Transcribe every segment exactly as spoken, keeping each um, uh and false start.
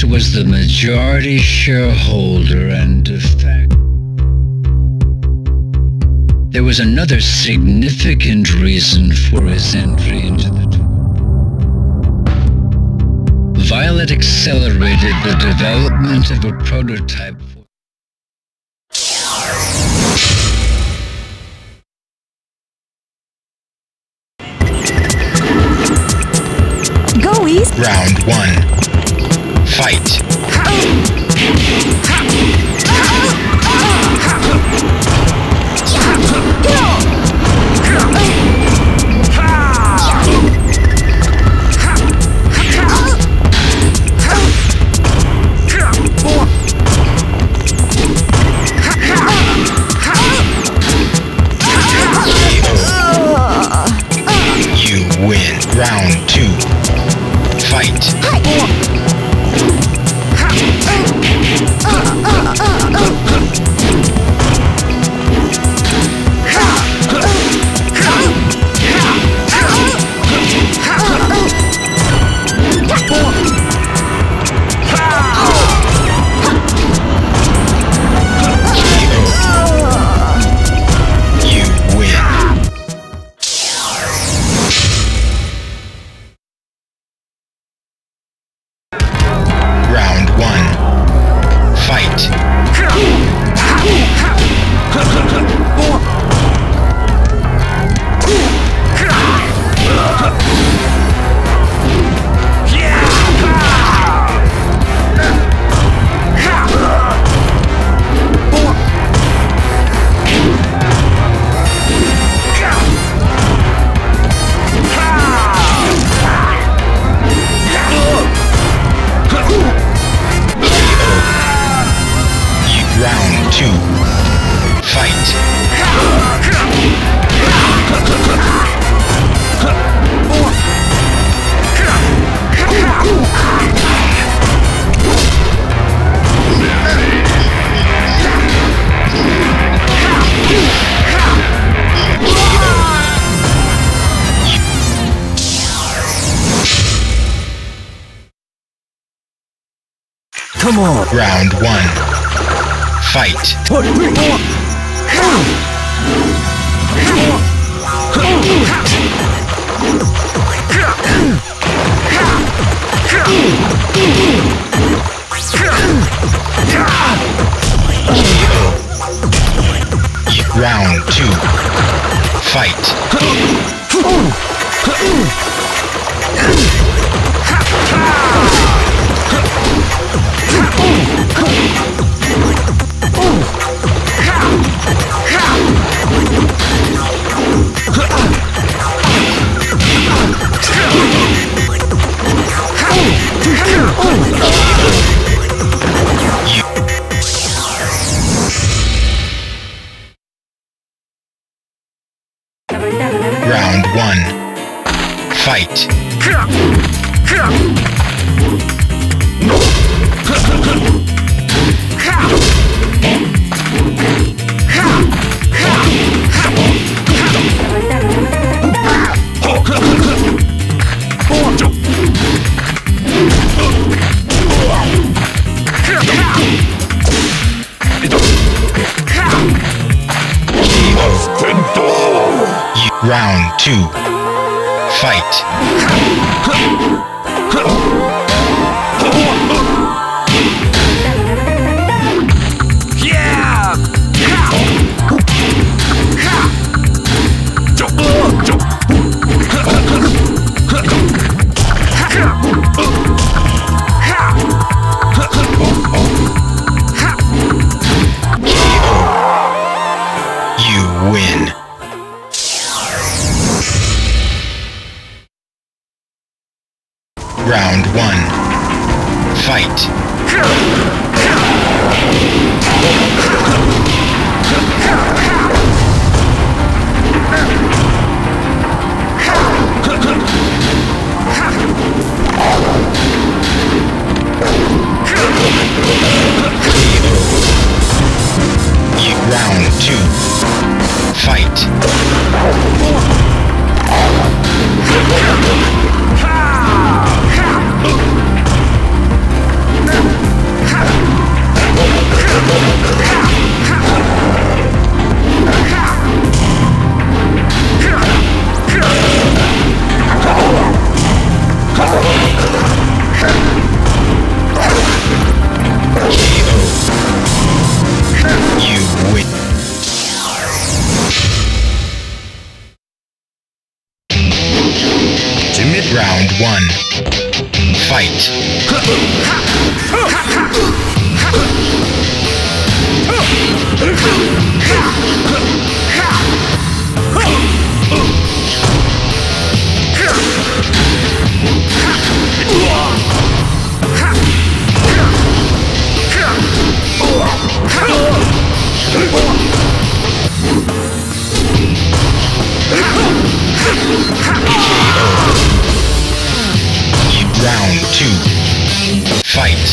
was the majority shareholder, and in fact, there was another significant reason for his entry into the tour. Violet accelerated the development of a prototype for Go East! Round one. Fight! You win. Round two. Fight! Come on! Round one. Fight! Round two. Fight! Round one. Fight! Round two. Fight! You win. Round one. Fight! Round two. Fight! Round one. Fight. Round two. Fight.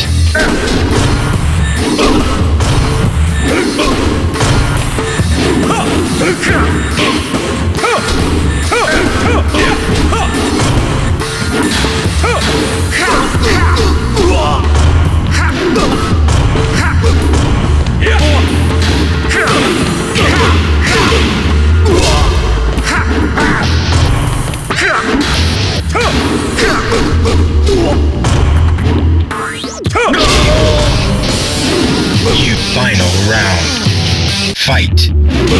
You final round. Fight.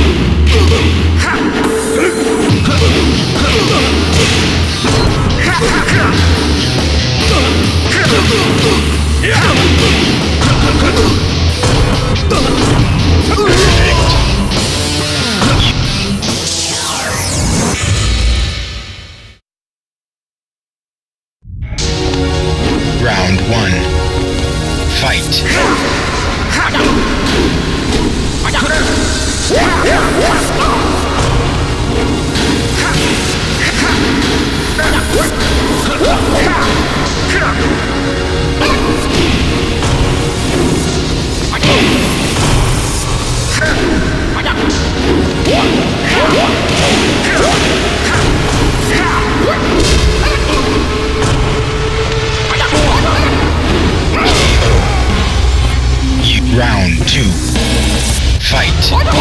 Round one. Fight. Round two. Fight.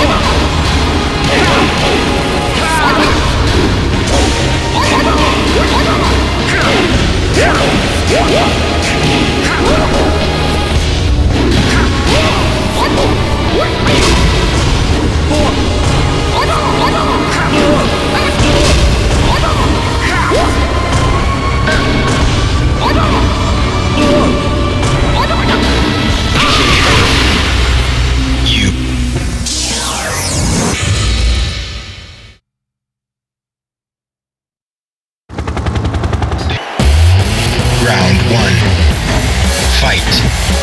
Round one. Fight.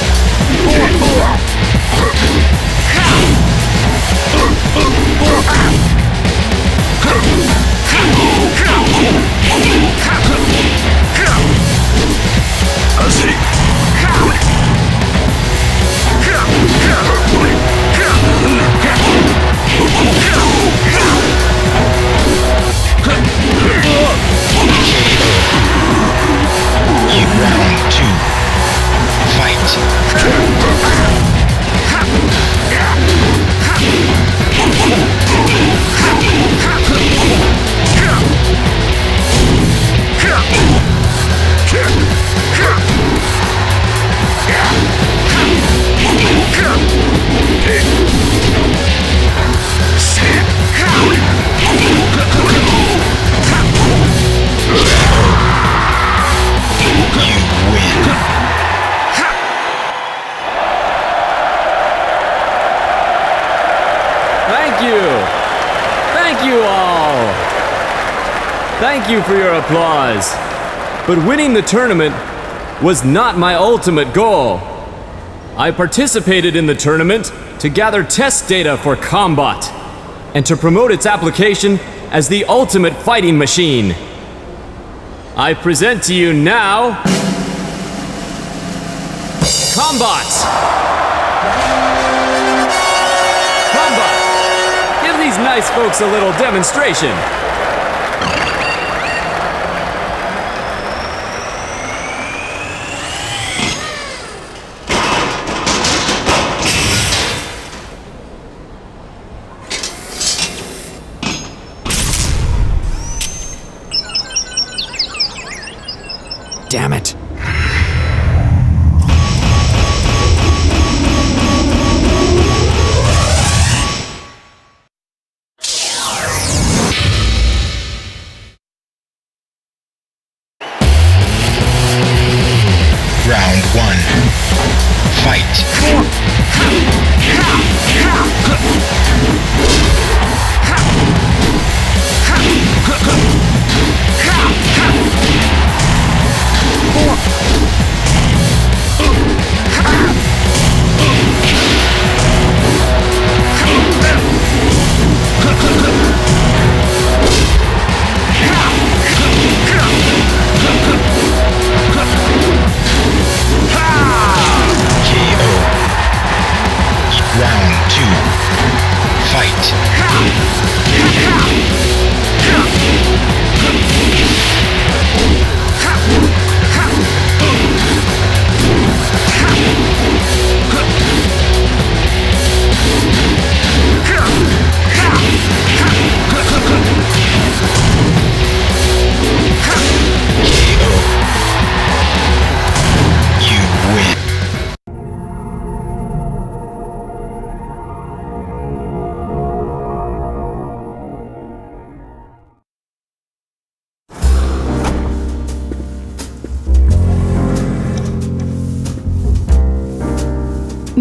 Round two. Thank you for your applause. But winning the tournament was not my ultimate goal. I participated in the tournament to gather test data for Combat and to promote its application as the ultimate fighting machine. I present to you now Combat! Combat! Give these nice folks a little demonstration. Damn it.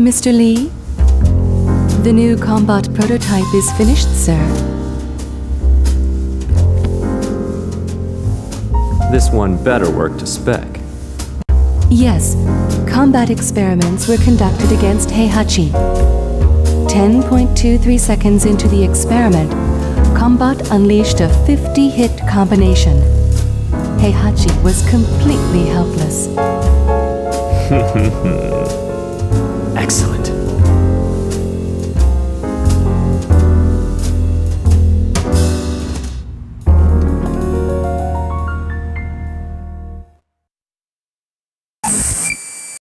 Mister Lee? The new combat prototype is finished, sir. This one better work to spec. Yes, combat experiments were conducted against Heihachi. ten point two three seconds into the experiment, Combat unleashed a fifty-hit combination. Heihachi was completely helpless. Excellent.